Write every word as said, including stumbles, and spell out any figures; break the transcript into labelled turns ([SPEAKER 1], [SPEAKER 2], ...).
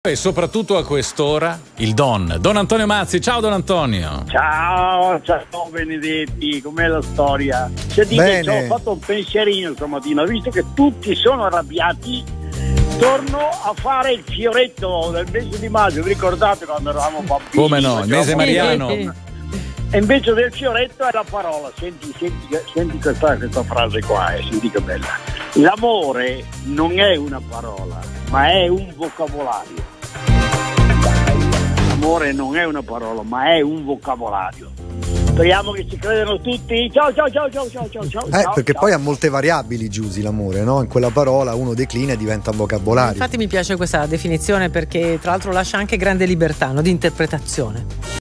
[SPEAKER 1] e soprattutto a quest'ora il Don, Don Antonio Mazzi. Ciao Don Antonio.
[SPEAKER 2] Ciao, ciao Benedetti, com'è la storia? Sentite, ci ho fatto un pensierino stamattina, visto che tutti sono arrabbiati, torno a fare il fioretto del mese di maggio. Vi ricordate quando eravamo bambini?
[SPEAKER 1] Come no, il mese mariano.
[SPEAKER 2] E invece del fioretto è la parola. Senti, senti, senti questa, questa frase qua, eh, senti che bella. L'amore non è una parola, ma è un vocabolario. L'amore non è una parola, ma è un vocabolario. Speriamo che ci credano tutti. Ciao ciao ciao ciao ciao ciao ciao.
[SPEAKER 3] Eh,
[SPEAKER 2] ciao,
[SPEAKER 3] perché
[SPEAKER 2] ciao.
[SPEAKER 3] poi ha molte variabili, Giusy, l'amore, no? In quella parola uno declina e diventa un vocabolario.
[SPEAKER 4] Infatti mi piace questa definizione perché tra l'altro lascia anche grande libertà, no? Di interpretazione.